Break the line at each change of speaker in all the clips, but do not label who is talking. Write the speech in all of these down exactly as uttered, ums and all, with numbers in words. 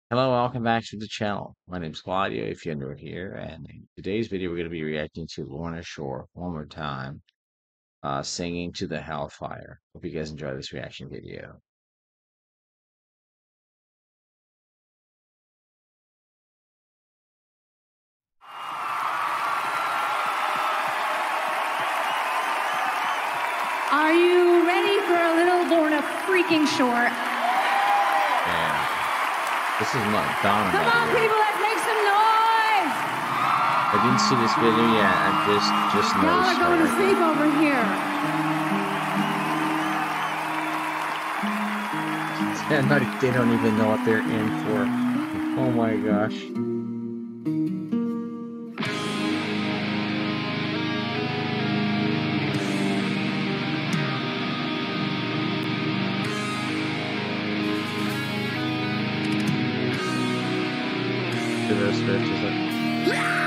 Hello, welcome back to the channel. My name is Claudio, if you're new here, and in today's video we're going to be reacting to Lorna Shore one more time, uh, singing to the HellFire. Hope you guys enjoy this reaction video.
Are you ready for a little Lorna freaking Shore?
Yeah. This is not Donna.
Come on, people, let's make some noise!
I didn't see this video yet. I just just
Y'all
noticed.
are going to sleep over here.
Yeah, not, they don't even know what they're in for. Oh my gosh. To those stretches like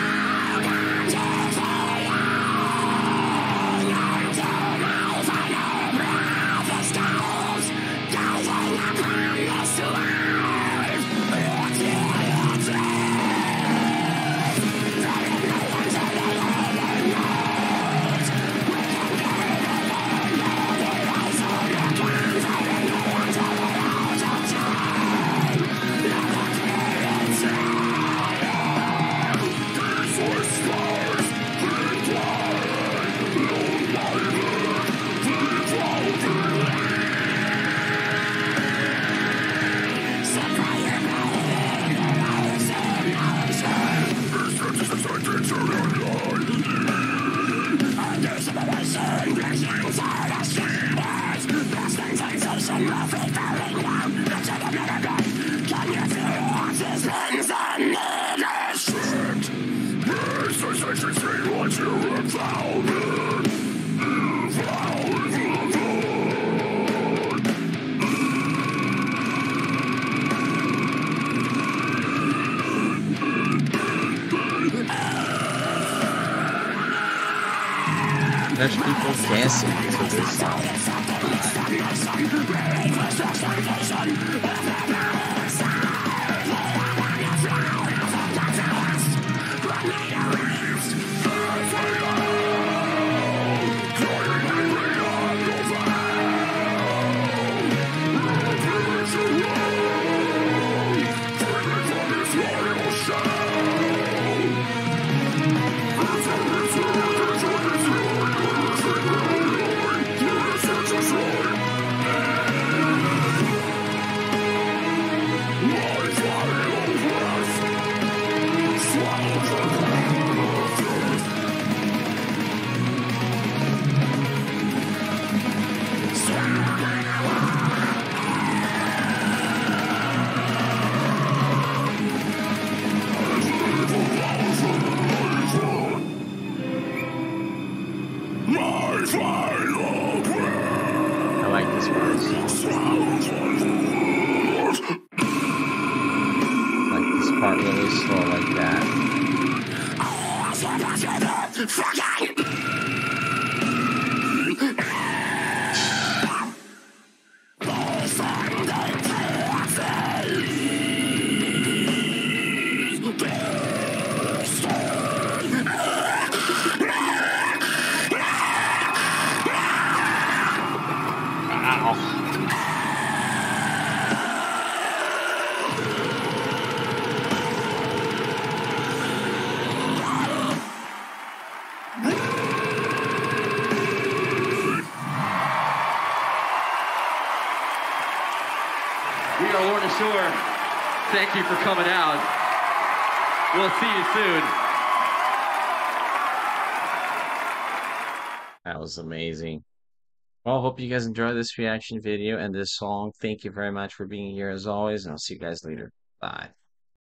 there's people dancing to this song. I like this part. Like this part really slow like that.
We are Lorna Shore. Thank you for coming out. We'll see you soon.
That was amazing. Well, hope you guys enjoyed this reaction video and this song. Thank you very much for being here as always, and I'll see you guys later. Bye.